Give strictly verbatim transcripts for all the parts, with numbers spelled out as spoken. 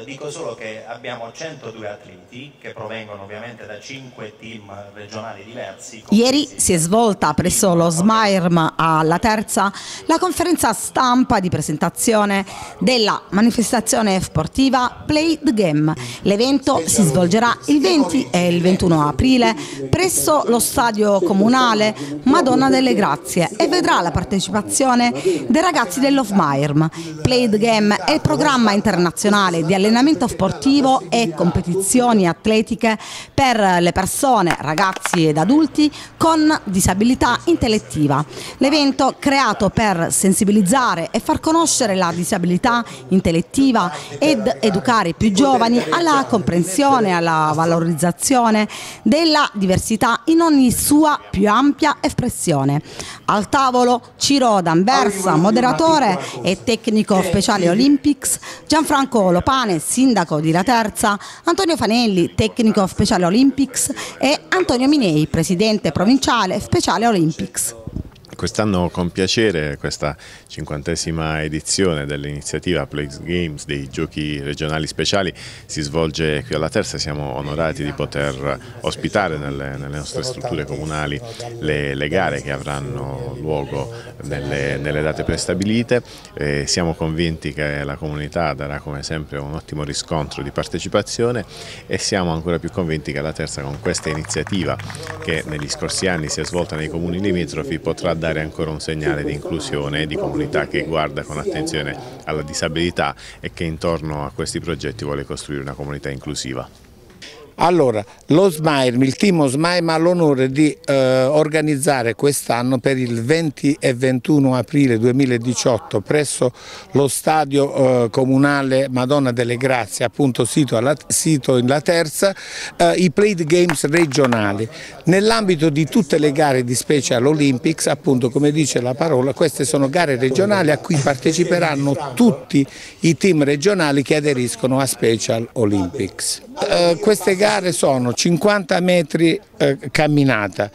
dico solo che abbiamo centodue atleti che provengono ovviamente da cinque team regionali diversi. Ieri si è svolta presso lo SMAIRM alla Terza la conferenza stampa di presentazione della manifestazione sportiva Play the Game. L'evento si svolgerà il venti e il ventuno aprile presso lo stadio comunale Madonna delle Grazie e vedrà la partecipazione dei ragazzi dell'OFMAIRM. Play the Game è il programma internazionale di allenamento sportivo e competizioni atletiche per le persone, ragazzi ed adulti con disabilità intellettiva. L'evento, creato per sensibilizzare e far conoscere la disabilità intellettiva ed educare i più giovani alla comprensione e alla valorizzazione della diversità in ogni sua più ampia espressione. Al tavolo Ciro D'Anversa, moderatore e tecnico speciale Olympics, Gianfranco Lopane, sindaco di La Terza, Antonio Fanelli, tecnico speciale Olympics e Antonio Minei, presidente provinciale speciale Olympics. Quest'anno con piacere questa cinquantesima edizione dell'iniziativa Play the Games dei giochi regionali speciali si svolge qui alla Terza. Siamo onorati di poter ospitare nelle, nelle nostre strutture comunali le, le gare che avranno luogo nelle, nelle date prestabilite. E siamo convinti che la comunità darà come sempre un ottimo riscontro di partecipazione e siamo ancora più convinti che la Terza, con questa iniziativa che negli scorsi anni si è svolta nei comuni limitrofi, potrà dare ancora un segnale di inclusione e di comunità che guarda con attenzione alla disabilità e che intorno a questi progetti vuole costruire una comunità inclusiva. Allora, lo SMAIRM, il team SMAIRM ha l'onore di eh, organizzare quest'anno per il venti e ventuno aprile duemiladiciotto presso lo stadio eh, comunale Madonna delle Grazie, appunto sito, alla, sito in La Terza, eh, i Play the Games regionali. Nell'ambito di tutte le gare di Special Olympics, appunto come dice la parola, queste sono gare regionali a cui parteciperanno tutti i team regionali che aderiscono a Special Olympics. Eh, queste gare sono cinquanta metri eh, camminata,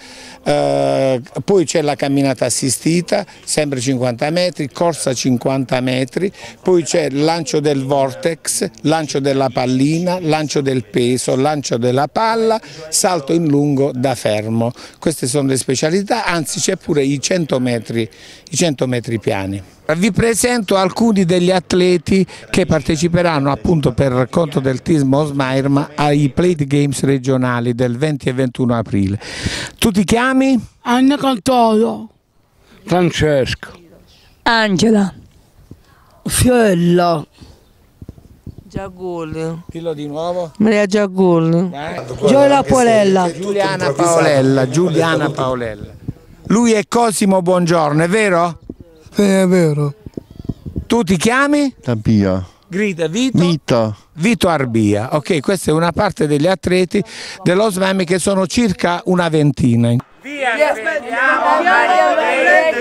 eh, poi c'è la camminata assistita, sempre cinquanta metri, corsa cinquanta metri, poi c'è il lancio del vortex, lancio della pallina, lancio del peso, lancio della palla, salto in lungo da fermo. Queste sono le specialità, anzi c'è pure i cento metri, i cento metri piani. Vi presento alcuni degli atleti che parteciperanno appunto per conto del team SMAIRM ai Play the Games regionali del venti e ventuno aprile. Tu ti chiami? Anna Cantolo. Francesco. Angela. Fiella. Giagulli. Dillo di nuovo. Maria Giagulli. Eh? Gioia Paolella. Giuliana Paolella. Giuliana Paolella. Lui è Cosimo Buongiorno, è vero? È vero. Tu ti chiami? Arbia. Grida Vito. Vito. Vito Arbia. Ok, questa è una parte degli atleti dello SMAIRM che sono circa una ventina. Vi aspettiamo!